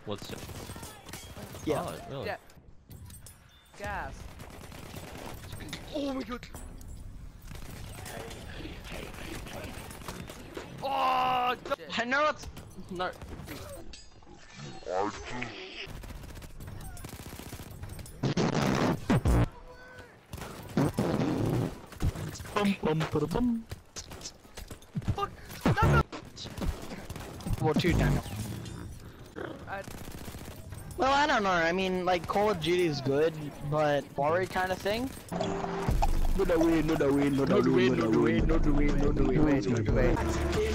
What's it? Yeah. Oh, really? Yeah. Gas. Oh my god. Oh, I know it's no. Bum bum ba bum. fuck. No. Well, 2 Daniel. I, Well, I don't know. I mean, like Call of Duty is good, but Worry kind of thing. No, no, win, no, no, win, no, no, win, no, no, win, no, no, win, no, no, win, no, no, win.